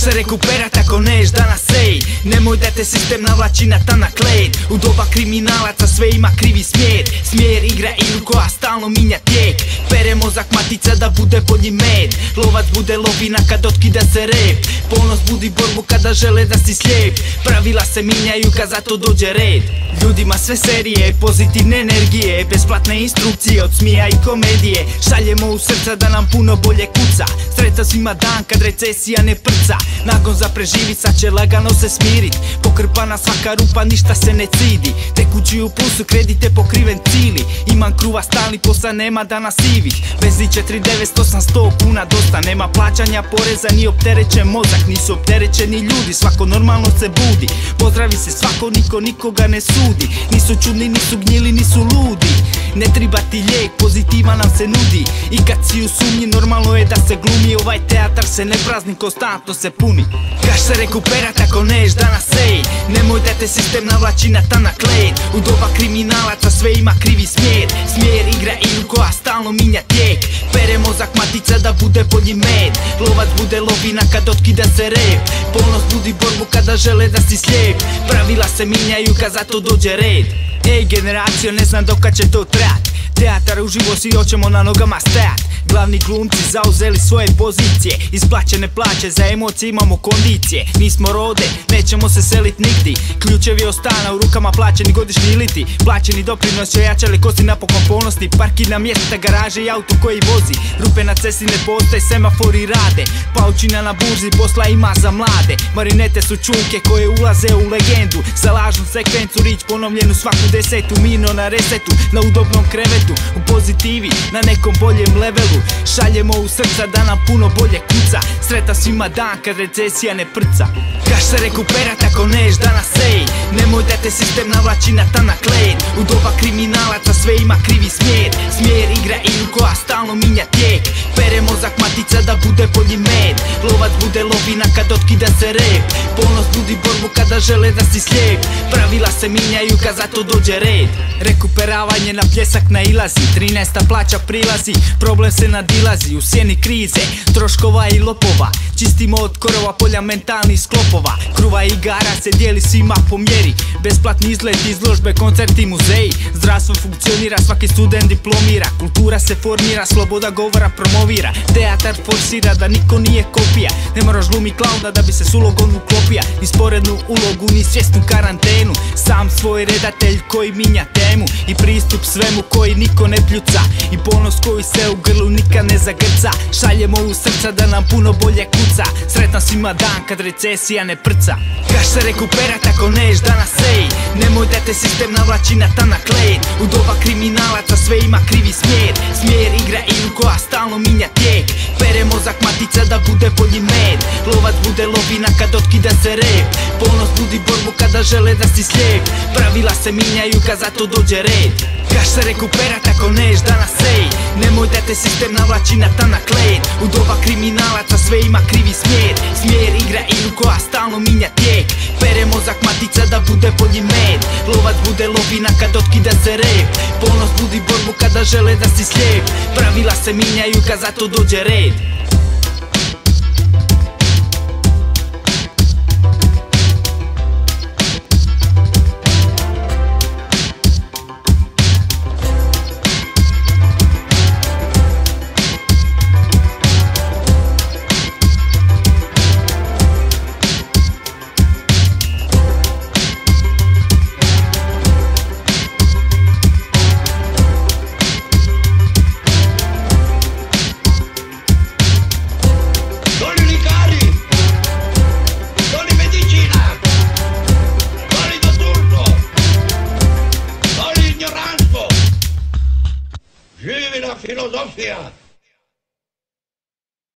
se rekuperat ako neš danas sej? Nemoj da te sistem navlači na tanak led. U doba kriminalaca sve ima krivi smjer. Smjer igra igru koja stalno minja tijek. Pere mozak matica da bude bolji med. Lovac bude lovina kad otkida se rep. Ponos budi borbu kada žele da si slijep. Pravila se minjaju kad za to dođe red. Ljudima sve serije, pozitivne energije, besplatne instrukcije od smija i komedije. Šaljemo u srca da nam puno bolje kuca. Sretan svima dan kad recesija ne prca. Nagon za preživit sad će lagano se smirit. Pokrpana svaka rupa, ništa se ne cidi. Tekući u pulsu, kredite pokriven cili. Imam kruva stalni, posla nema danas sivih. Vezi 4900-100 kuna dosta. Nema plaćanja poreza, ni opterećen mozak. Nisu opterećeni ljudi, svako normalno se budi. Pozdravi se svako, niko nikoga ne sudi. Nisu čudni, nisu gnjili, nisu ludi. Ne triba ti lijek, pozitiva nam se nudi. I kad si u sumnji, normalno je da se glumi. Ovaj teatar se ne prazni, konstantno se puni. Kaš se rekuperat ako neš danas sej? Nemoj da te sistem navlači na tanak led. U doba kriminalaca sve ima krivi smjer. Smjer igra igru koja stalno minja tijek. Pere mozak matica da bude bolji med. Lovac bude lovina kad otkida se rep. Ponos budi borbu kada žele da si slijep. Pravila se minjaju kad za to dođe red. Ej generacijo, ne znam dokad će to trajat. Teatar uživo, svi hoćemo na nogama stajat. Glavni glumci zauzeli svoje pozicije. Isplaćene plaće, za emocije imamo kondicije. Nismo rode, nećemo se selit nigdi. Ključevi od stana u rukama, plaćeni godišnji liti. Plaćeni doprinos, ojačali kosti napokon ponosni. Parkirna mjesta, garaže i auto koji vozi. Rupe na cesti ne postoje, semafori rade. Paučina na burzi, posla ima za mlade. Marinete su čunke koje ulaze u legendu. Za lažnu sekvencu, rič ponovljenu svaku desetu. Mino na resetu, na udobnom krevetu. U pozitivi, na nekom boljem levelu. Šaljemo u srca da nam puno bolje kuca. Sretan svima dan kad recesija ne prca. Kaš se rekuperat ako neš danas sej? Nemoj da te sistem navlači na tanak led. U doba kriminalaca sve ima krivi smjer. Smjer igra igru koja stalno minja tijek. Pere mozak matica da bude bolji med. Lovac bude lovina kad otkida se rep. Ponos budi borbu kada žele da si slijep. Pravila se minjaju kad za to dođe red. Rekuperavanje na pljesak nailazi. 13. plaća prilazi, problem se nadilazi. U sjeni krize, troškova i lopova. Čistimo od korova polja mentalnih sklopova. Kruva i igara se dijeli svima po mjeri. Besplatni izlet, izložbe, koncerti, muzeji. Zdravstvo funkcionira, svaki student diplomira. Kultura se formira, sloboda govora promovira. Teatar forsira da niko nije kopija. Ne moraš glumi klauna da bi se s ulogom uklopija. Ni sporednu ulogu, ni svjesnu karantenu. Sam svoj redatelj koji minja temu. I pristup svemu koji niko ne pljuca. I ponos koji se u grlu nikad ne zagrca. Šaljemo u srca da nam puno bolje kuca. Sretan svima dan kad recesija ne prca. Kaš se rekuperat ako neš danas sej? Nemoj da te sistem navlači na tanak led. U doba kriminalaca sve ima krivi smjer. Smjer igra igru koja stalno minja tijek. Pere mozak matica da bude bolji med. Lovac bude lovina kad otkida se rep. Ponos budi borbu kada žele da si slijep. Pravila se minjaju kad za to dođe red. Kaš se rekuperat ako neš danas sej? Nemoj da te sistem navlači na tanak led. U doba kriminalaca sve ima krivi smjer. Smjer igra igru koja stalno minja tijek. Pere mozak matica da bude bolji med. Lovac bude lovina kad otkida se rep. Ponos budi borbu kada žele da si slijep. Pravila se minjaju kad za to dođe red. Vivi la filosofia!